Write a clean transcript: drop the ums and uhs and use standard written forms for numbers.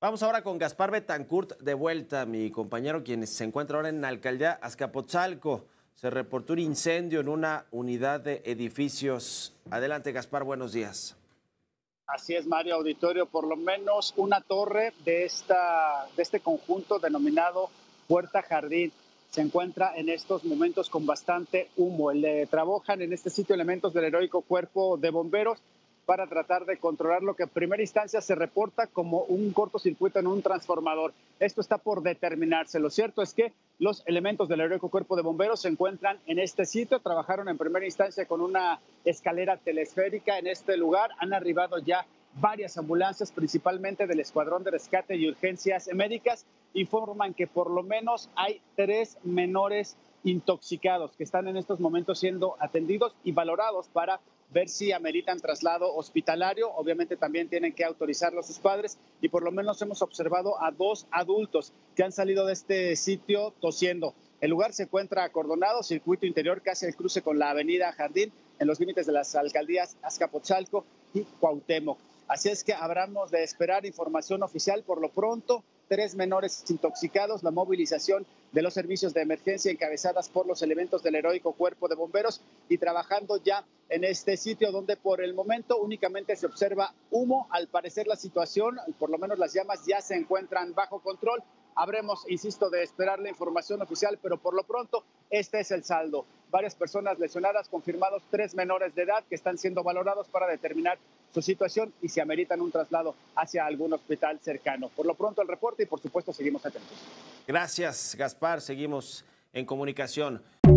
Vamos ahora con Gaspar Betancourt de vuelta, mi compañero, quien se encuentra ahora en la alcaldía Azcapotzalco. Se reportó un incendio en una unidad de edificios. Adelante, Gaspar, buenos días. Así es, Mario Auditorio, por lo menos una torre de este conjunto denominado Puerta Jardín se encuentra en estos momentos con bastante humo. Trabajan en este sitio elementos del heroico Cuerpo de Bomberos para tratar de controlar lo que en primera instancia se reporta como un cortocircuito en un transformador. Esto está por determinarse. Lo cierto es que los elementos del heroico Cuerpo de Bomberos se encuentran en este sitio. Trabajaron en primera instancia con una escalera telesférica en este lugar. Han arribado ya varias ambulancias, principalmente del Escuadrón de Rescate y Urgencias Médicas. Informan que por lo menos hay 3 menores intoxicados que están en estos momentos siendo atendidos y valorados para ver si ameritan traslado hospitalario. Obviamente también tienen que autorizarlo sus padres y por lo menos hemos observado a 2 adultos que han salido de este sitio tosiendo. El lugar se encuentra acordonado, circuito interior casi el cruce con la avenida Jardín, en los límites de las alcaldías Azcapotzalco y Cuauhtémoc. Así es que habremos de esperar información oficial. Por lo pronto, 3 menores intoxicados, la movilización de los servicios de emergencia encabezadas por los elementos del heroico Cuerpo de Bomberos y trabajando ya en este sitio donde por el momento únicamente se observa humo. Al parecer la situación, por lo menos las llamas ya se encuentran bajo control. Habremos, insisto, de esperar la información oficial, pero por lo pronto este es el saldo. Varias personas lesionadas, confirmados 3 menores de edad que están siendo valorados para determinar su situación y si ameritan un traslado hacia algún hospital cercano. Por lo pronto el reporte y por supuesto seguimos atentos. Gracias, Gaspar. Seguimos en comunicación.